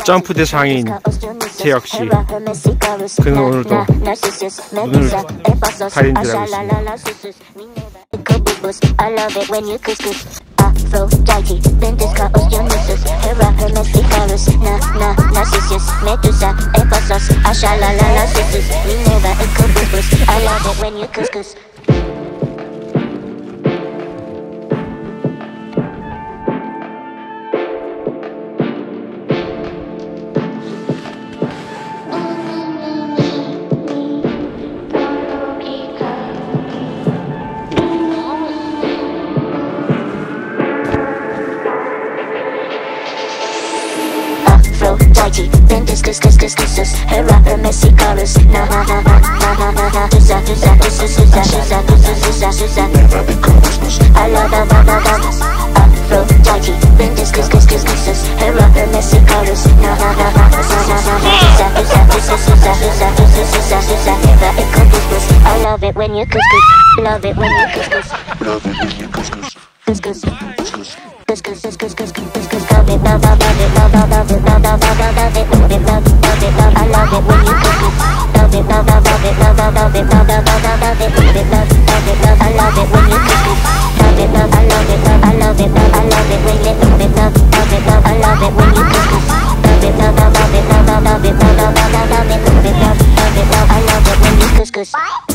점프 대상인 재혁씨, 그는 오늘도 눈을 다림질하고 있습니다. Aphrodite, Ventus, Chaos, Dionysus, Hera, Hermes, Icarus, Narcissus, Medusa, Ephesus, Ashalalala, Sisus, Minerva, Incubus. I love it when you couscous. Aphrodite, Ventus, Cuscus, Hera, Hermes, Icarus, I love Aphrodite, Ventus, Cuscus, Hera, Hermes, Icarus, I love it when you couscous, love it when you couscous, love it when you couscous, couscous, couscous, couscous, couscous, love it, love it, love it, love it, love it, love it, love it, love it, love it, I love it when you couscous, love it, love it, love it, love it, love it, love it, love it, love it, love it, love, I love it when you couscous, love it, love, I love it, love, I love it, love, I love it when you love it, love, love it, love, I love it when you couscous, love it, love, I love it, love, I love it, love, I love it, love it, love, love it, love, I love it when you couscous.